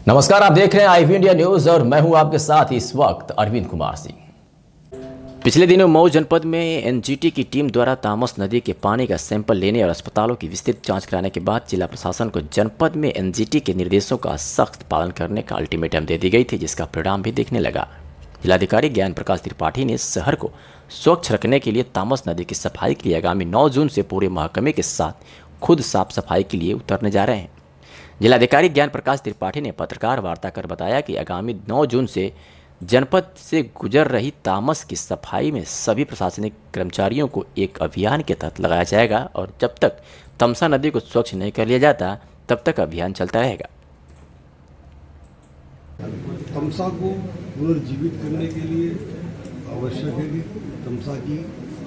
नमस्कार, आप देख रहे हैं आईवी इंडिया न्यूज और मैं हूं आपके साथ इस वक्त अरविंद कुमार सिंह। पिछले दिनों मऊ जनपद में एनजीटी की टीम द्वारा तामस नदी के पानी का सैंपल लेने और अस्पतालों की विस्तृत जांच कराने के बाद जिला प्रशासन को जनपद में एनजीटी के निर्देशों का सख्त पालन करने का अल्टीमेटम दे दी गई थी, जिसका परिणाम भी दिखने लगा। जिलाधिकारी ज्ञान प्रकाश त्रिपाठी ने शहर को स्वच्छ रखने के लिए तामस नदी की सफाई के लिए आगामी 9 जून से पूरे महकमे के साथ खुद साफ सफाई के लिए उतरने जा रहे हैं। जिलाधिकारी ज्ञान प्रकाश त्रिपाठी ने पत्रकार वार्ता कर बताया कि आगामी 9 जून से जनपद से गुजर रही तामस की सफाई में सभी प्रशासनिक कर्मचारियों को एक अभियान के तहत लगाया जाएगा और जब तक तमसा नदी को स्वच्छ नहीं कर लिया जाता तब तक अभियान चलता रहेगा। तमसा को पुनर्जीवित करने के लिए आवश्यक है कि तमसा की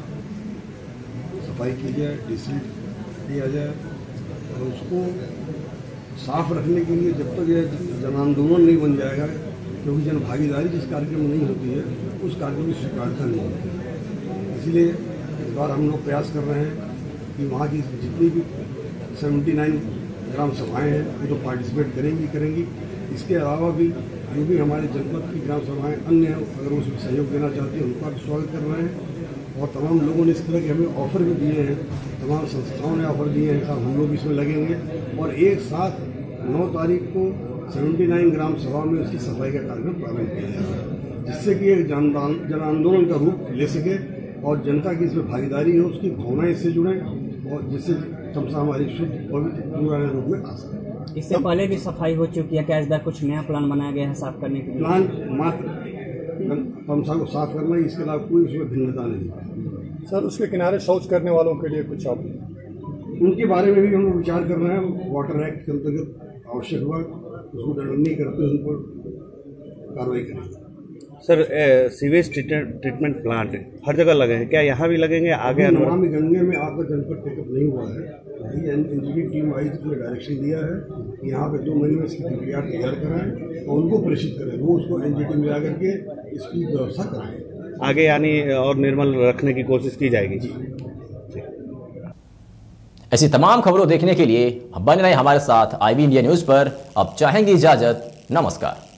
सफाई की जाए, डिसल्ट किया जाए और उसको साफ रखने के लिए जब तक यह जन आंदोलन नहीं बन जाएगा, क्योंकि जन भागीदारी जिस कार्यक्रम में नहीं होती है उस कार्यक्रम की स्वीकारता नहीं होती है। इसलिए इस बार हम लोग प्रयास कर रहे हैं कि वहाँ की जितनी भी 79 ग्राम सभाएँ हैं वो तो पार्टिसिपेट करेंगी। इसके अलावा भी जो भी हमारे जनपद की ग्राम सभाएँ अन्य हैं, अगर उसमें सहयोग देना चाहते हैं उनका भी स्वागत कर रहे हैं। और तमाम लोगों ने इस तरह के हमें ऑफर भी दिए हैं, तमाम संस्थाओं ने ऑफर दिए हैं, साहब हम लोग भी इसमें लगेंगे और एक साथ 9 तारीख को 79 ग्राम सभा में उसकी सफाई का कार्यक्रम प्रारंभ किया जाएगा, जिससे कि एक जन आंदोलन का रूप ले सके और जनता की इसमें भागीदारी हो, उसकी भावनाएं इससे जुड़े और जिससे तमसा हमारी शुद्ध पवित्र पुराने रूप में आ सके। इससे पहले भी सफाई हो चुकी है, क्या इस बार कुछ नया प्लान बनाया गया है साफ करने के लिए? प्लान मात्र तमसा को साफ करना है, इसके अलावा कोई उसमें भिन्नता नहीं है। सर, उसके किनारे शौच करने वालों के लिए कुछ आप उनके बारे में भी हम लोग विचार कर रहे हैं। वाटर एक्ट के अंतर्गत आवश्यक हुआ उसको दंडनीय करते हुए उन पर कार्रवाई करेंगे। सर, सीवेज ट्रीटमेंट प्लांट हर जगह लगे हैं, क्या यहाँ भी लगेंगे? आगे नमामि गंगे में आपका जनपद टेकअप नहीं हुआ है। एनजीटी टीम आई थी, डायरेक्शन दिया है कि यहाँ पे 2 महीने में इसकी DPR तैयार कराएं और उनको प्रेषित करें, वो उसको एनजीटी में आकर के इसकी व्यवस्था कराएं। आगे यानी और निर्मल रखने की कोशिश की जाएगी। ऐसी तमाम खबरों देखने के लिए बने रहे हमारे साथ आईवी इंडिया न्यूज पर। अब चाहेंगे इजाजत, नमस्कार।